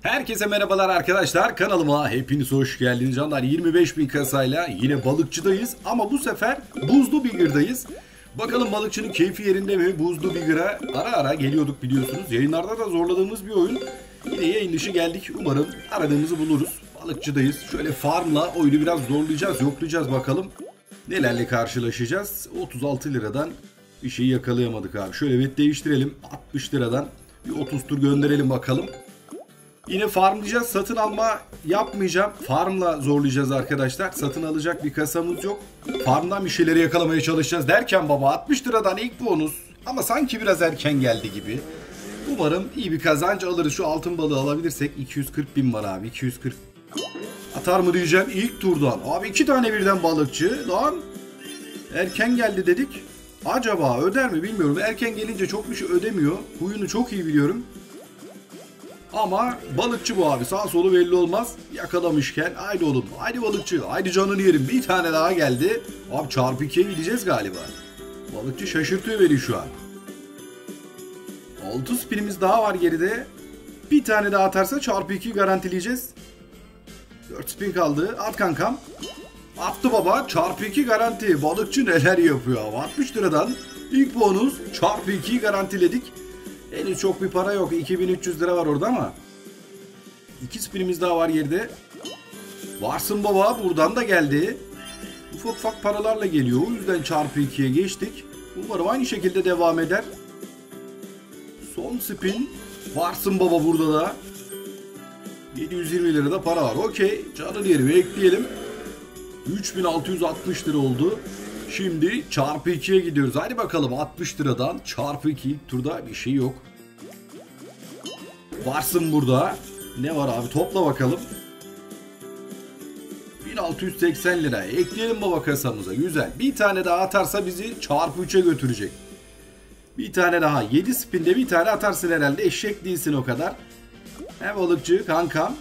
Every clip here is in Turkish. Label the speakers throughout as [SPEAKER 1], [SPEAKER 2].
[SPEAKER 1] Herkese merhabalar arkadaşlar, kanalıma hepiniz hoş geldiniz canlar. 25.000 kasayla yine balıkçıdayız ama bu sefer buzlu bigger'dayız. Bakalım balıkçının keyfi yerinde mi? Buzlu bigger'a ara ara geliyorduk biliyorsunuz. Yayınlarda da zorladığımız bir oyun. Yine yayın dışı geldik, umarım aradığımızı buluruz. Balıkçıdayız, şöyle farmla oyunu biraz zorlayacağız, yoklayacağız bakalım. Nelerle karşılaşacağız? 36 liradan bir şey yakalayamadık abi. Şöyle bet değiştirelim, 60 liradan bir 30 tur gönderelim bakalım. Yine farmlayacağız. Satın alma yapmayacağım. Farmla zorlayacağız arkadaşlar. Satın alacak bir kasamız yok. Farmdan bir şeyleri yakalamaya çalışacağız derken baba 60 liradan ilk bonus. Ama sanki biraz erken geldi gibi. Umarım iyi bir kazanç alırız. Şu altın balığı alabilirsek 240 bin var abi. 240. Atar mı diyeceğim ilk turdan. Abi 2 tane birden balıkçı. Lan erken geldi dedik. Acaba öder mi bilmiyorum. Erken gelince çok bir şey ödemiyor. Huyunu çok iyi biliyorum. Ama balıkçı bu abi. Sağ solu belli olmaz. Yakalamışken haydi oğlum. Haydi balıkçı. Haydi canını yerim. Bir tane daha geldi. Abi çarpı 2'ye gideceğiz galiba. Balıkçı şaşırtıyor beni şu an. 6 spinimiz daha var geride. Bir tane daha atarsa çarpı 2'yi garantileyeceğiz. 4 spin kaldı. At kankam. Attı baba. Çarpı 2 garanti. Balıkçı neler yapıyor. 60 liradan ilk bonus. Çarpı 2'yi garantiledik. Henüz çok bir para yok. 2300 lira var orada ama. 2 spinimiz daha var geride. Varsın baba. Buradan da geldi. Ufak ufak paralarla geliyor. O yüzden çarpı 2'ye geçtik. Umarım aynı şekilde devam eder. Son spin. Varsın baba burada da. 720 lira da para var. Okey. Canı diyelim. Ekleyelim. 3660 lira oldu. Şimdi çarpı 2'ye gidiyoruz. Hadi bakalım 60 liradan çarpı 2 ilk turda bir şey yok. Varsın burada. Ne var abi topla bakalım. 1680 lira. Ekleyelim baba kasamıza. Güzel. Bir tane daha atarsa bizi çarpı 3'e götürecek. Bir tane daha. 7 spinde bir tane atarsın herhalde. Eşek değilsin o kadar. He balıkçı kankam.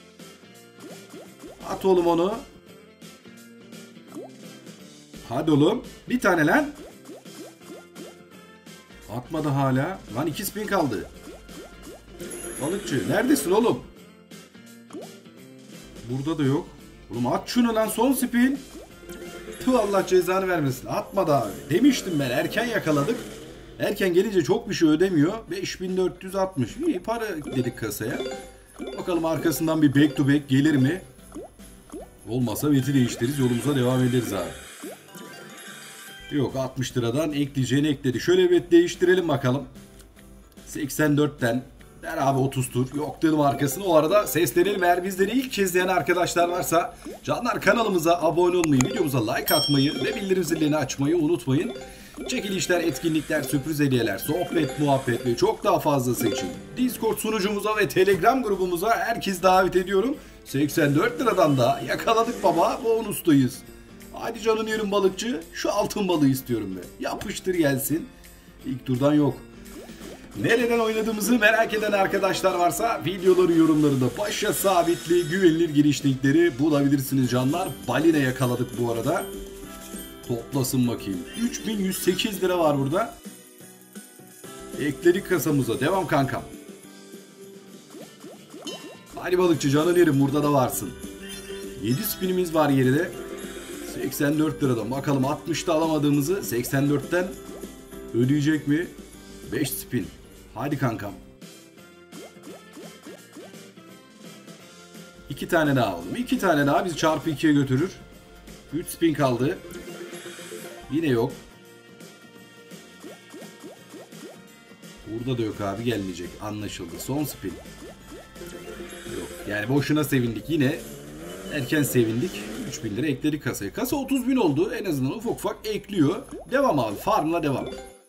[SPEAKER 1] At oğlum onu. Hadi oğlum. Bir tane lan. Atmadı hala. Lan 2 spin kaldı. Balıkçı neredesin oğlum? Burada da yok. Oğlum at şunu lan son spin. Tüh Allah cezanı vermesin. Atmadı abi. Demiştim ben erken yakaladık. Erken gelince çok bir şey ödemiyor. 5460. İyi para dedik kasaya. Bakalım arkasından bir back to back gelir mi? Olmasa beti değiştiririz. Yolumuza devam ederiz abi. Yok 60 liradan ekleyeceğini ekledi. Şöyle bet değiştirelim bakalım. 84'ten ver abi 30 tur. Yok dedim arkasını. O arada seslenelim. Eğer bizleri ilk kez izleyen arkadaşlar varsa canlar kanalımıza abone olmayı, videomuza like atmayı ve bildirim zilini açmayı unutmayın. Çekilişler, etkinlikler, sürpriz hediyeler, sohbet, muhabbet ve çok daha fazlası için Discord sunucumuza ve Telegram grubumuza herkes davet ediyorum. 84 liradan da yakaladık baba. Bonustayız. Hadi canın yerim balıkçı. Şu altın balığı istiyorum ben. Yapıştır gelsin. İlk turdan yok. Nereden oynadığımızı merak eden arkadaşlar varsa videoları yorumlarında başa sabitli güvenilir giriş linkleri bulabilirsiniz canlar. Balina yakaladık bu arada. Toplasın bakayım. 3108 lira var burada. Ekledik kasamıza. Devam kankam. Hadi balıkçı canın yerim burada da varsın. 7 spinimiz var geride. 84 liradan bakalım 60'ta alamadığımızı 84'ten ödeyecek mi? 5 spin. Hadi kankam. 2 tane daha oğlum. 2 tane daha bizi çarpı 2'ye götürür. 3 spin kaldı. Yine yok. Burada da yok abi gelmeyecek. Anlaşıldı. Son spin. Yok. Yani boşuna sevindik yine. Erken sevindik. 3000 lira ekledik kasaya. Kasa 30.000 oldu. En azından ufak ufak ekliyor. Devam abi. Farmla devam.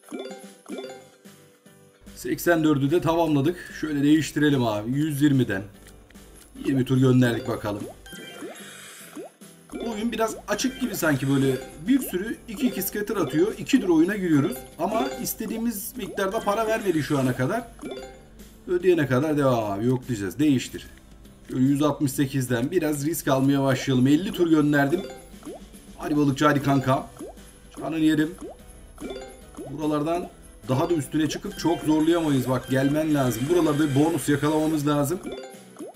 [SPEAKER 1] 84'ü de tamamladık. Şöyle değiştirelim abi. 120'den. 20 tur gönderdik bakalım. Oyun biraz açık gibi sanki böyle. Bir sürü 2-2 scatter atıyor. 2 tur oyuna giriyoruz. Ama istediğimiz miktarda para vermedi şu ana kadar. Ödeyene kadar devam abi. Yok diyeceğiz. Değiştir. 168'den biraz risk almaya başlayalım. 50 tur gönderdim. Hadi balıkçı hadi kanka. Canın yerim. Buralardan daha da üstüne çıkıp çok zorlayamayız. Bak gelmen lazım. Buralarda bir bonus yakalamamız lazım.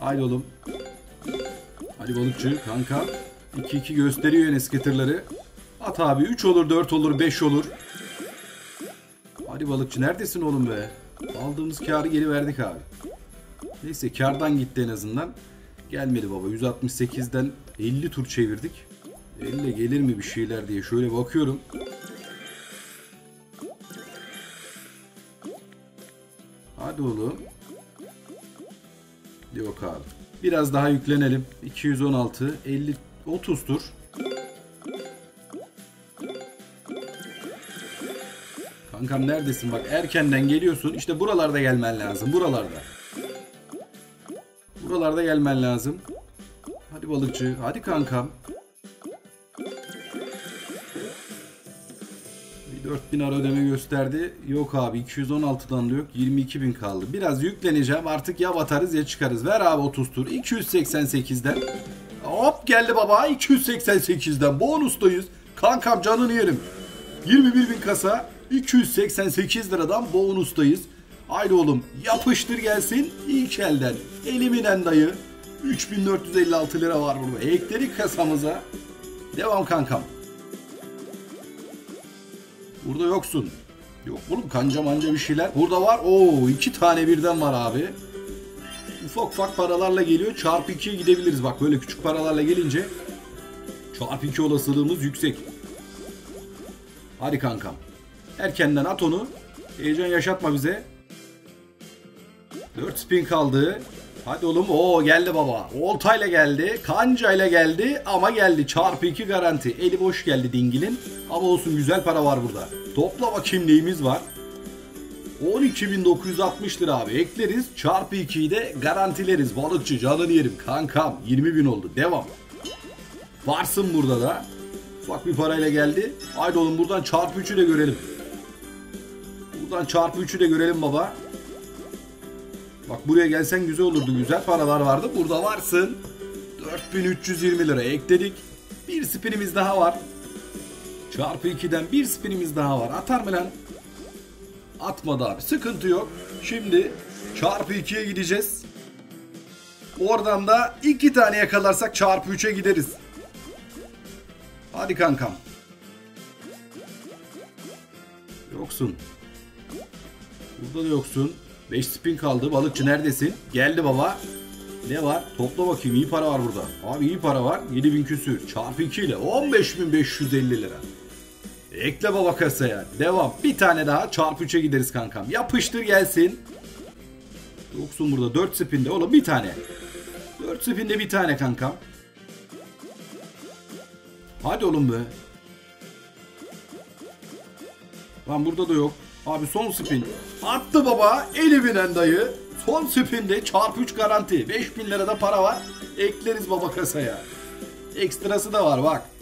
[SPEAKER 1] Haydi oğlum. Hadi balıkçı kanka. 2-2 gösteriyor yine skitterları. At abi, 3 olur, 4 olur, 5 olur. Hadi balıkçı, neredesin oğlum be? Aldığımız kârı geri verdik abi. Neyse, kârdan gitti en azından. Gelmedi baba. 168'den 50 tur çevirdik. 50 gelir mi bir şeyler diye şöyle bakıyorum. Hadi oğlum. Yok abi. Biraz daha yüklenelim. 216, 50, 30 tur. Kankam neredesin? Bak erkenden geliyorsun. İşte buralarda gelmen lazım. Buralarda. Buralarda gelmen lazım. Hadi balıkçı. Hadi kankam. 4000 ara ödeme gösterdi. Yok abi, 216'dan da yok. 22.000 kaldı. Biraz yükleneceğim. Artık ya batarız ya çıkarız. Ver abi 30 tur. 288'den. Hop geldi baba. 288'den. Bonustayız. Kankam canını yerim. 21.000 kasa. 288 liradan bonustayız. Haydi oğlum yapıştır gelsin. İlk elden. Eliminen dayı. 3456 lira var burada. Ekledik kasamıza. Devam kankam. Burada yoksun. Yok oğlum, kanca manca bir şeyler. Burada var. Oo, 2 tane birden var abi. Ufak ufak paralarla geliyor. Çarpı 2'ye gidebiliriz. Bak böyle küçük paralarla gelince çarpı 2 olasılığımız yüksek. Hadi kankam. Erkenden at onu. Heyecan yaşatma bize. 4 spin kaldı. Hadi oğlum. Oo geldi baba. Oltayla geldi. Kancayla geldi. Ama geldi. Çarpı 2 garanti. Eli boş geldi dingilin. Ama olsun, güzel para var burada. Topla bakayım neyimiz var. 12.960 lira abi. Ekleriz. Çarpı 2'yi de garantileriz. Balıkçı canını yerim. Kankam 20.000 oldu. Devam. Varsın burada da. Ufak bir parayla geldi. Haydi oğlum buradan çarpı 3'ü de görelim. Buradan çarpı 3'ü de görelim baba. Bak buraya gelsen güzel olurdu. Güzel paralar vardı. Burada varsın. 4320 lira ekledik. Bir spinimiz daha var. Çarpı 2'den bir spinimiz daha var. Atar mı lan? Atmadı abi. Sıkıntı yok. Şimdi çarpı 2'ye gideceğiz. Oradan da 2 tane yakalarsak çarpı 3'e gideriz. Hadi kankam. Yoksun. Burada da yoksun. 5 spin kaldı. Balıkçı neredesin? Geldi baba. Ne var? Topla bakayım. İyi para var burada. Abi iyi para var. 7000 küsür. Çarpı 2 ile 15.550 lira. Ekle baba kasaya. Devam. Bir tane daha. Çarpı 3'e gideriz kankam. Yapıştır gelsin. Yoksun burada. 4 spinde. Oğlum bir tane. 4 spinde bir tane kankam. Hadi oğlum be. Lan burada da yok. Abi son spin. Attı baba. Eli binen dayı. Son spinde çarpı 3 garanti. 5000 lirada para var. Ekleriz baba kasaya. Ekstrası da var bak.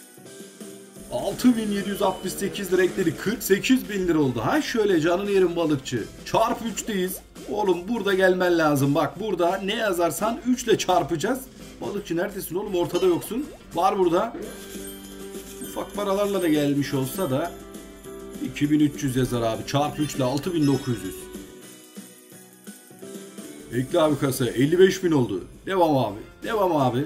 [SPEAKER 1] 6768 lira ekledik. 48.000 lira oldu. Ha şöyle canını yerim balıkçı. Çarpı 3'teyiz. Oğlum burada gelmen lazım. Bak burada ne yazarsan 3 ile çarpacağız. Balıkçı neredesin oğlum? Ortada yoksun. Var burada. Ufak paralarla da gelmiş olsa da 2300 yazar abi. Çarpı 3 ile 6900. Ekle abi kasaya. 55.000 oldu. Devam abi. Devam abi.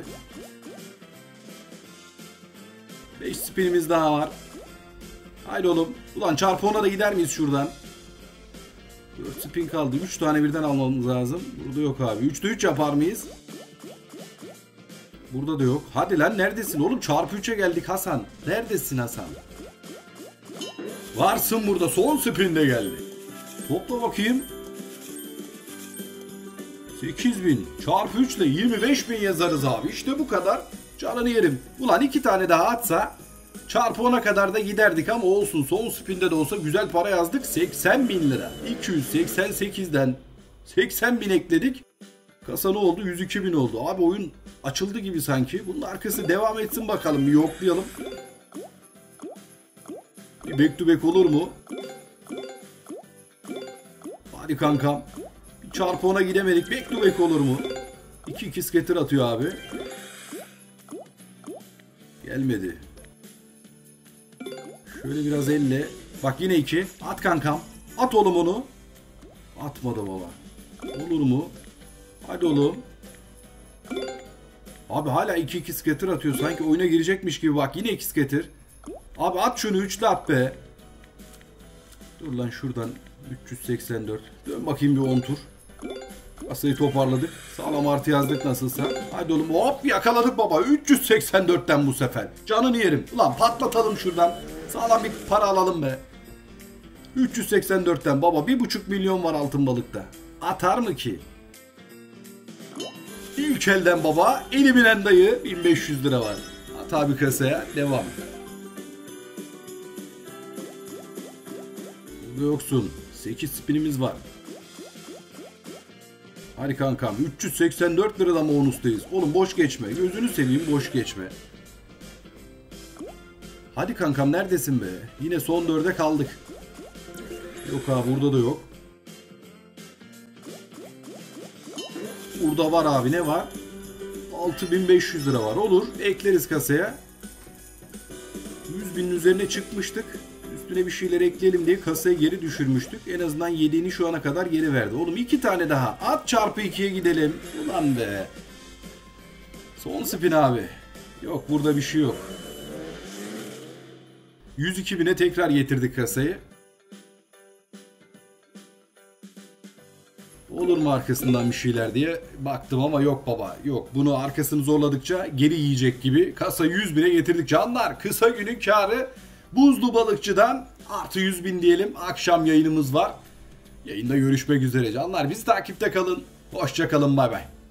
[SPEAKER 1] 5 spinimiz daha var. Haydi oğlum. Ulan çarpı 10'a da gider miyiz şuradan? 4 spin kaldı. 3 tane birden almamız lazım. Burada yok abi. 3'te 3 yapar mıyız? Burada da yok. Hadi lan neredesin oğlum? Çarpı 3'e geldik Hasan. Neredesin Hasan? Varsın burada. Son spinde geldi. Topla bakayım. 8000 çarpı 3 ile 25.000 yazarız abi. İşte bu kadar. Canını yerim. Ulan 2 tane daha atsa çarpı 10'a kadar da giderdik ama olsun. Son spinde de olsa güzel para yazdık. 80.000 lira. 288'den 80.000 ekledik. Kasa ne oldu? 102.000 oldu. Abi oyun açıldı gibi sanki. Bunun arkası devam etsin bakalım. Bir yoklayalım. Bir back to back olur mu? Hadi kankam. Bir çarpı 10'a gidemedik. Back to back olur mu? 2-2 scatter atıyor abi. Gelmedi. Şöyle biraz elle. Bak yine 2. At kankam. At oğlum onu. Atmadı baba. Olur mu? Hadi oğlum. Abi hala 2-2 scatter atıyor. Sanki oyuna girecekmiş gibi bak. Yine 2 scatter. Abi at şunu, üçlü at be. Dur lan şuradan 384. Dön bakayım bir 10 tur. Kasayı toparladık. Sağlam artı yazdık nasılsa. Hadi oğlum hop yakaladık baba. 384'ten bu sefer. Canını yerim. Ulan patlatalım şuradan. Sağlam bir para alalım be. 384'ten baba 1,5 milyon var altın balıkta. Atar mı ki? İlk elden baba eliminen dayı 1500 lira var. At abi kasaya devam. Burada yoksun. 8 spinimiz var. Hadi kankam 384 liradan bonustayız. Oğlum boş geçme. Gözünü seveyim boş geçme. Hadi kankam neredesin be? Yine son 4'e kaldık. Yok abi burada da yok. Burada var abi ne var? 6500 lira var. Olur ekleriz kasaya. 100 binin üzerine çıkmıştık. Üstüne bir şeyler ekleyelim diye kasayı geri düşürmüştük. En azından yediğini şu ana kadar geri verdi. Oğlum 2 tane daha. At çarpı 2'ye gidelim. Ulan be. Son spin abi. Yok burada bir şey yok. 102 bine tekrar getirdik kasayı. Olur mu arkasından bir şeyler diye baktım ama yok baba. Yok bunu arkasını zorladıkça geri yiyecek gibi. Kasa 100 bine getirdik canlar. Kısa günün karı buzlu balıkçıdan artı 100 bin diyelim. Akşam yayınımız var. Yayında görüşmek üzere canlar. Bizi takipte kalın. Hoşça kalın bay bay.